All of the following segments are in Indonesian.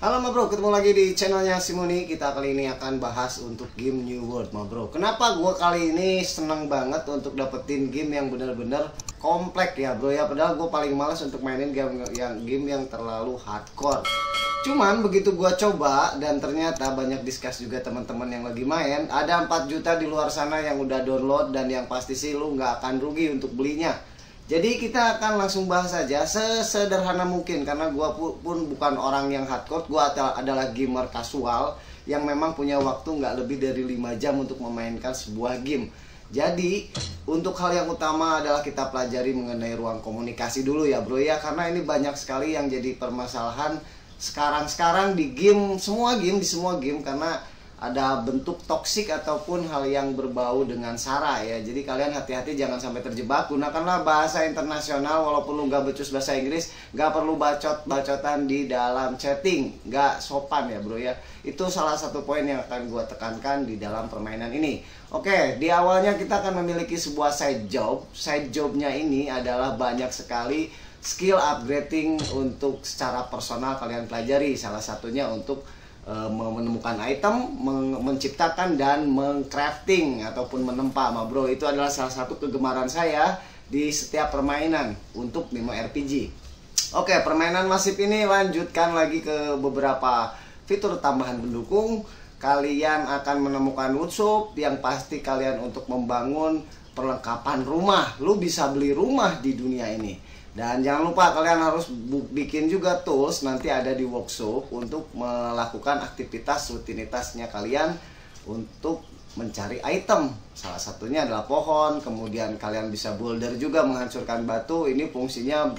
Halo ma bro, ketemu lagi di channelnya Simoni. Kita kali ini akan bahas untuk game New World ma bro. Kenapa gue kali ini seneng banget untuk dapetin game yang bener-bener komplek ya bro ya. Padahal gue paling males untuk mainin game yang terlalu hardcore. Cuman begitu gue coba dan ternyata banyak discuss juga teman-teman yang lagi main. Ada 4 juta di luar sana yang udah download dan yang pasti sih lu nggak akan rugi untuk belinya. Jadi kita akan langsung bahas saja sesederhana mungkin, karena gue pun bukan orang yang hardcore. Gue adalah gamer kasual yang memang punya waktu nggak lebih dari 5 jam untuk memainkan sebuah game. Jadi untuk hal yang utama adalah kita pelajari mengenai ruang komunikasi dulu ya bro ya, karena ini banyak sekali yang jadi permasalahan sekarang di game, di semua game, karena ada bentuk toksik ataupun hal yang berbau dengan sara ya. Jadi kalian hati-hati jangan sampai terjebak. Gunakanlah bahasa internasional, walaupun lu nggak becus bahasa Inggris. Nggak perlu bacot-bacotan di dalam chatting, nggak sopan ya bro ya. Itu salah satu poin yang akan gue tekankan di dalam permainan ini. Oke, di awalnya kita akan memiliki sebuah side job. Side jobnya ini adalah banyak sekali skill upgrading untuk secara personal kalian pelajari. Salah satunya untuk menemukan item, menciptakan dan mengcrafting ataupun menempa ma bro. Itu adalah salah satu kegemaran saya di setiap permainan untuk MMORPG. Oke, permainan masif ini lanjutkan lagi ke beberapa fitur tambahan pendukung. Kalian akan menemukan workshop yang pasti kalian untuk membangun perlengkapan rumah. Lu bisa beli rumah di dunia ini. Dan jangan lupa kalian harus bikin juga tools nanti ada di workshop untuk melakukan aktivitas rutinitasnya kalian untuk mencari item. Salah satunya adalah pohon, kemudian kalian bisa boulder juga menghancurkan batu. Ini fungsinya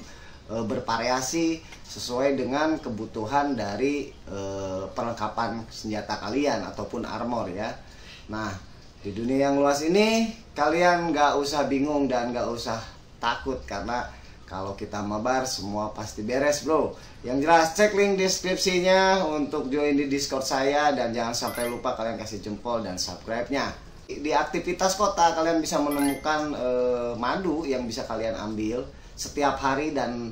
bervariasi sesuai dengan kebutuhan dari perlengkapan senjata kalian ataupun armor ya. Nah, di dunia yang luas ini kalian nggak usah bingung dan nggak usah takut, karena kalau kita mabar semua pasti beres bro. Yang jelas cek link deskripsinya untuk join di Discord saya. Dan jangan sampai lupa kalian kasih jempol dan subscribe-nya. Di aktivitas kota kalian bisa menemukan madu yang bisa kalian ambil setiap hari. Dan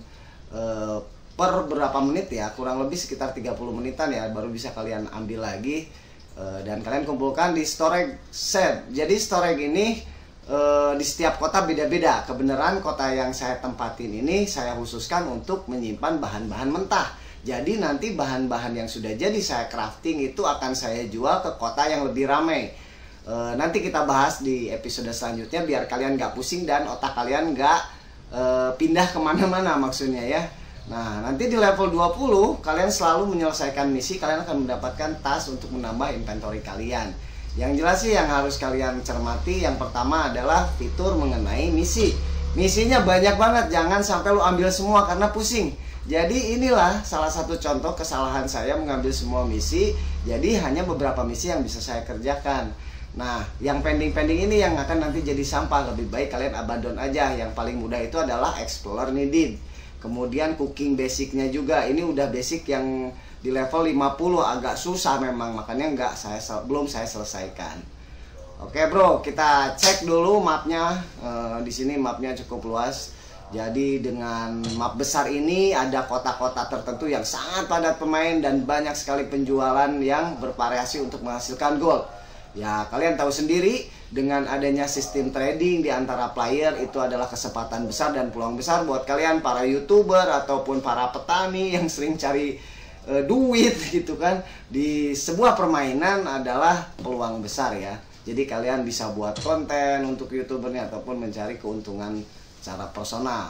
per berapa menit ya, kurang lebih sekitar 30 menitan ya, baru bisa kalian ambil lagi. Dan kalian kumpulkan di storage set. Jadi storage ini di setiap kota beda-beda. Kebenaran kota yang saya tempatin ini saya khususkan untuk menyimpan bahan-bahan mentah. Jadi nanti bahan-bahan yang sudah jadi saya crafting itu akan saya jual ke kota yang lebih ramai. Nanti kita bahas di episode selanjutnya biar kalian nggak pusing dan otak kalian nggak pindah kemana-mana maksudnya ya. Nah, nanti di level 20 kalian selalu menyelesaikan misi, kalian akan mendapatkan tas untuk menambah inventory kalian. Yang jelas sih yang harus kalian cermati yang pertama adalah fitur mengenai misi. Misinya banyak banget, jangan sampai lu ambil semua karena pusing. Jadi inilah salah satu contoh kesalahan saya mengambil semua misi. Jadi hanya beberapa misi yang bisa saya kerjakan. Nah, yang pending-pending ini yang akan nanti jadi sampah. Lebih baik kalian abandon aja. Yang paling mudah itu adalah Explorer Needed. Kemudian cooking basicnya juga. Ini udah basic yang di level 50 agak susah memang, makanya belum saya selesaikan. Oke bro, kita cek dulu mapnya. Di sini mapnya cukup luas. Jadi dengan map besar ini ada kota-kota tertentu yang sangat padat pemain dan banyak sekali penjualan yang bervariasi untuk menghasilkan gold. Ya kalian tahu sendiri, dengan adanya sistem trading di antara player itu adalah kesempatan besar dan peluang besar buat kalian para YouTuber ataupun para petani yang sering cari duit gitu kan. Di sebuah permainan adalah peluang besar ya. Jadi kalian bisa buat konten untuk YouTubernya ataupun mencari keuntungan secara personal.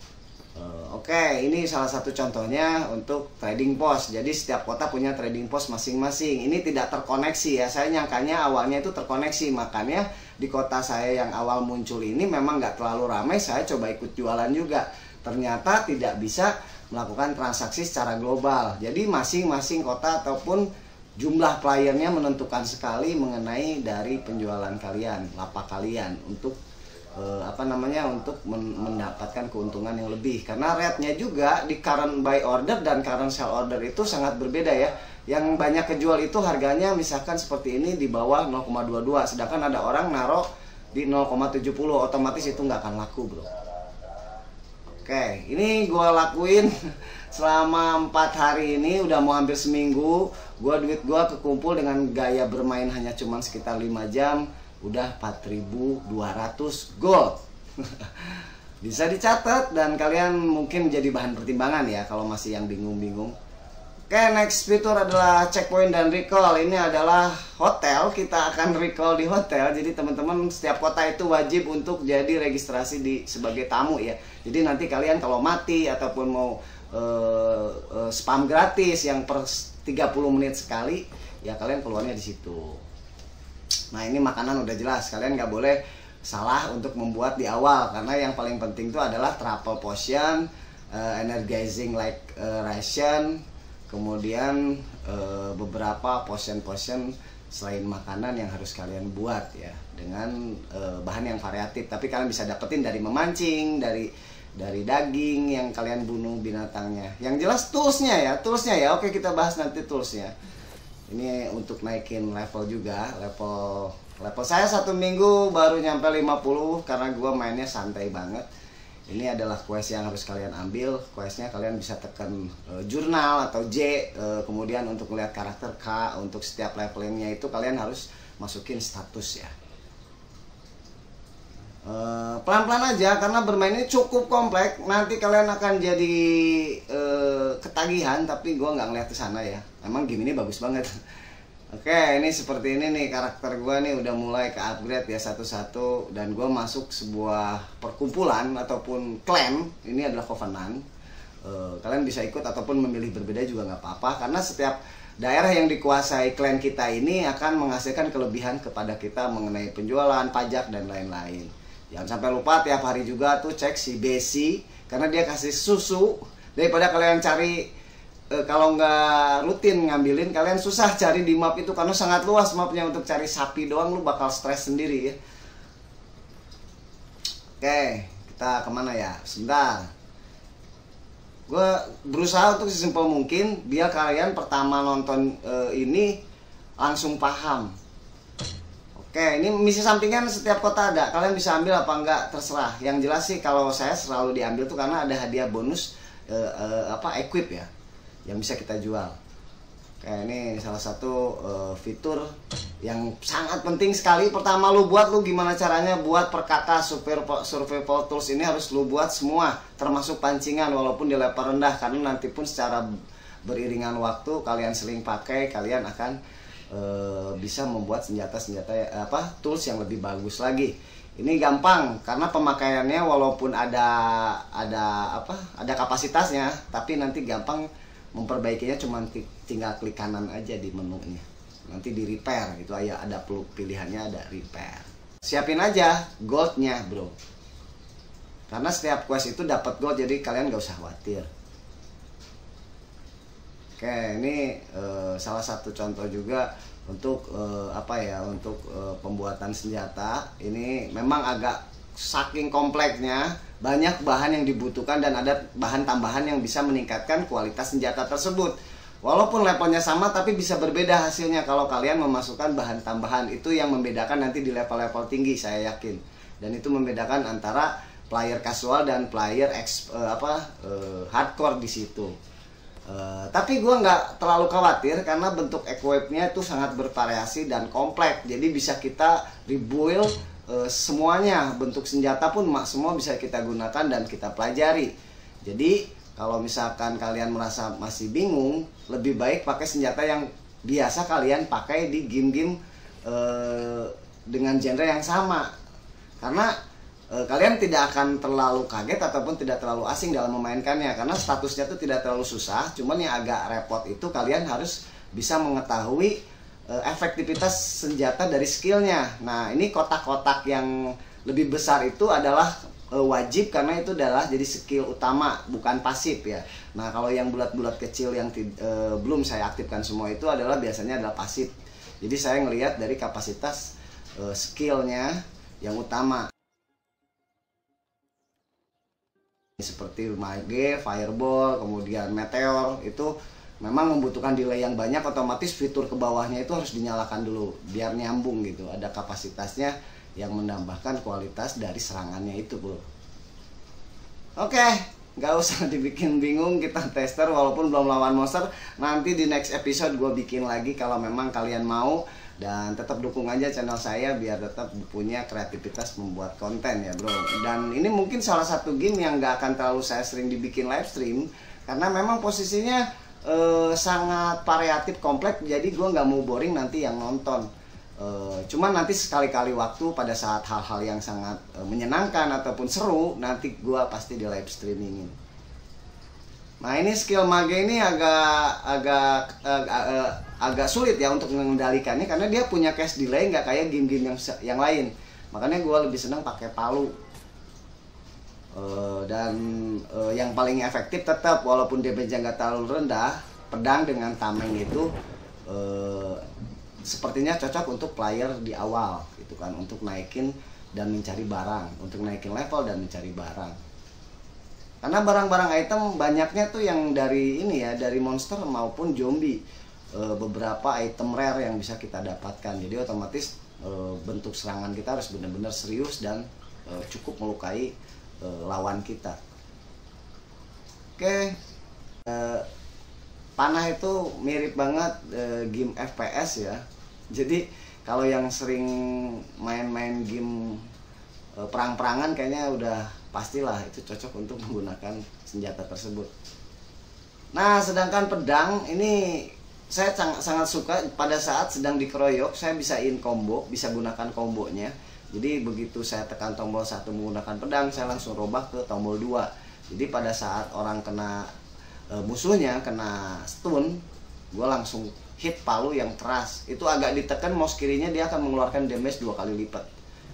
Oke, ini salah satu contohnya untuk trading post. Jadi setiap kota punya trading post masing-masing. Ini tidak terkoneksi ya. Saya nyangkanya awalnya itu terkoneksi. Makanya di kota saya yang awal muncul ini memang nggak terlalu ramai. Saya coba ikut jualan juga. Ternyata tidak bisa melakukan transaksi secara global. Jadi masing-masing kota ataupun jumlah playernya menentukan sekali mengenai dari penjualan kalian, lapak kalian untuk untuk mendapatkan keuntungan yang lebih. Karena rate-nya juga di current buy order dan current sell order itu sangat berbeda ya. Yang banyak kejual itu harganya misalkan seperti ini di bawah 0,22, sedangkan ada orang naruh di 0,70, otomatis itu nggak akan laku bro. Oke, ini gue lakuin selama 4 hari ini udah mau hampir seminggu. Duit gua kekumpul dengan gaya bermain hanya cuman sekitar 5 jam udah 4.200 gold. Bisa dicatat dan kalian mungkin jadi bahan pertimbangan ya kalau masih yang bingung-bingung. Oke, next fitur adalah checkpoint dan recall. Ini adalah hotel, kita akan recall di hotel. Jadi teman-teman setiap kota itu wajib untuk jadi registrasi sebagai tamu ya. Jadi nanti kalian kalau mati ataupun mau spam gratis yang per 30 menit sekali, ya kalian keluarnya di situ. Nah ini makanan udah jelas, kalian nggak boleh salah untuk membuat di awal karena yang paling penting itu adalah travel potion, energizing like ration, kemudian beberapa potion selain makanan yang harus kalian buat ya dengan bahan yang variatif. Tapi kalian bisa dapetin dari memancing, dari daging yang kalian bunuh binatangnya. Yang jelas toolsnya ya. Oke, kita bahas nanti toolsnya. Ini untuk naikin level juga. Level saya 1 minggu baru nyampe 50 karena gua mainnya santai banget. Ini adalah quest yang harus kalian ambil. Questnya kalian bisa tekan jurnal atau J, kemudian untuk melihat karakter K. Untuk setiap levelingnya itu kalian harus masukin status ya. Pelan-pelan aja karena bermain ini cukup kompleks. Nanti kalian akan jadi ketagihan, tapi gue nggak ngeliat ke sana ya. Emang game ini bagus banget. Oke, ini seperti ini nih karakter gue nih udah mulai ke upgrade ya satu-satu. Dan gue masuk sebuah perkumpulan ataupun clan. Ini adalah Covenant. Kalian bisa ikut ataupun memilih berbeda juga nggak apa-apa karena setiap daerah yang dikuasai klan kita ini akan menghasilkan kelebihan kepada kita mengenai penjualan, pajak dan lain-lain. Jangan sampai lupa tiap hari juga tuh cek si Besi karena dia kasih susu. Daripada kalian cari kalau nggak rutin ngambilin, kalian susah cari di map itu karena sangat luas mapnya. Untuk cari sapi doang lu bakal stres sendiri ya. Oke, kita kemana ya? Sebentar. Gue berusaha untuk sesimpel mungkin biar kalian pertama nonton ini langsung paham. Oke, ini misi sampingan setiap kota ada. Kalian bisa ambil apa enggak terserah. Yang jelas sih kalau saya selalu diambil tuh karena ada hadiah bonus equip ya yang bisa kita jual. Oke, ini salah satu fitur yang sangat penting sekali. Pertama lu gimana caranya buat perkata survival tools ini harus lu buat semua termasuk pancingan walaupun di level rendah karena nanti pun secara beriringan waktu kalian sering pakai kalian akan bisa membuat senjata-senjata tools yang lebih bagus lagi. Ini gampang karena pemakaiannya walaupun ada kapasitasnya, tapi nanti gampang memperbaikinya cuma tinggal klik kanan aja di menunya. Nanti di repair gitu aja, ada pilihannya ada repair. Siapin aja goldnya bro, karena setiap quest itu dapat gold jadi kalian gak usah khawatir. Oke, ini salah satu contoh juga untuk pembuatan senjata. Ini memang agak saking kompleksnya, banyak bahan yang dibutuhkan dan ada bahan tambahan yang bisa meningkatkan kualitas senjata tersebut. Walaupun levelnya sama tapi bisa berbeda hasilnya kalau kalian memasukkan bahan tambahan. Itu yang membedakan nanti di level-level tinggi saya yakin. Dan itu membedakan antara player casual dan player hardcore di situ. Tapi gue nggak terlalu khawatir karena bentuk equipnya itu sangat bervariasi dan kompleks. Jadi bisa kita rebuild semuanya, bentuk senjata pun semua bisa kita gunakan dan kita pelajari. Jadi kalau misalkan kalian merasa masih bingung, lebih baik pakai senjata yang biasa kalian pakai di game-game dengan genre yang sama. Karena kalian tidak akan terlalu kaget ataupun tidak terlalu asing dalam memainkannya karena statusnya itu tidak terlalu susah. Cuman yang agak repot itu kalian harus bisa mengetahui efektivitas senjata dari skillnya. Nah ini kotak-kotak yang lebih besar itu adalah wajib karena itu adalah jadi skill utama bukan pasif ya. Nah kalau yang bulat-bulat kecil yang belum saya aktifkan semua itu adalah biasanya adalah pasif. Jadi saya ngelihat dari kapasitas skillnya yang utama. Seperti mage, fireball, kemudian meteor itu memang membutuhkan delay yang banyak, otomatis fitur ke bawahnya itu harus dinyalakan dulu biar nyambung gitu. Ada kapasitasnya yang menambahkan kualitas dari serangannya itu bro. Oke, nggak usah dibikin bingung, kita tester walaupun belum lawan monster. Nanti di next episode gue bikin lagi kalau memang kalian mau. Dan tetap dukung aja channel saya biar tetap punya kreativitas membuat konten ya bro. Dan ini mungkin salah satu game yang nggak akan terlalu saya sering dibikin live stream, karena memang posisinya sangat variatif, kompleks. Jadi gue nggak mau boring nanti yang nonton. Cuman nanti sekali-kali waktu pada saat hal-hal yang sangat menyenangkan ataupun seru, nanti gue pasti di live streamingin. Nah ini skill mage ini agak sulit ya untuk mengendalikannya, karena dia punya cast delay, nggak kayak game-game yang lain. Makanya gue lebih senang pakai palu. Dan yang paling efektif tetap walaupun damage-nya nggak terlalu rendah, pedang dengan tameng itu sepertinya cocok untuk player di awal gitu kan, untuk naikin dan mencari barang, untuk naikin level dan mencari barang. Karena barang-barang item banyaknya tuh yang dari ini ya, dari monster maupun zombie. Beberapa item rare yang bisa kita dapatkan. Jadi otomatis bentuk serangan kita harus benar-benar serius dan cukup melukai lawan kita. Oke. Panah itu mirip banget game FPS ya. Jadi kalau yang sering main-main game perang-perangan kayaknya udah pastilah itu cocok untuk menggunakan senjata tersebut. Nah, sedangkan pedang ini saya sangat suka pada saat sedang dikeroyok, saya bisa combo, bisa gunakan kombonya. Jadi begitu saya tekan tombol 1 menggunakan pedang, saya langsung robah ke tombol 2. Jadi pada saat orang kena musuhnya kena stun, gue langsung hit palu yang keras. Itu agak ditekan mouse kirinya, dia akan mengeluarkan damage 2 kali lipat.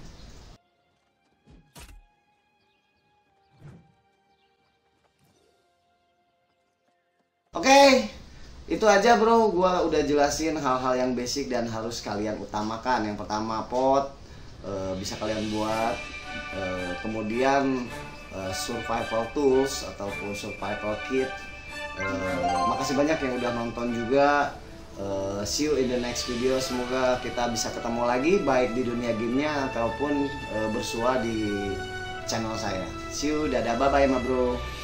Oke, itu aja bro, gua udah jelasin hal-hal yang basic dan harus kalian utamakan. Yang pertama pot, bisa kalian buat, kemudian survival tools ataupun survival kit. Makasih banyak yang udah nonton juga. See you in the next video. Semoga kita bisa ketemu lagi baik di dunia gamenya ataupun bersua di channel saya. See you, dadah, bye bye ma bro.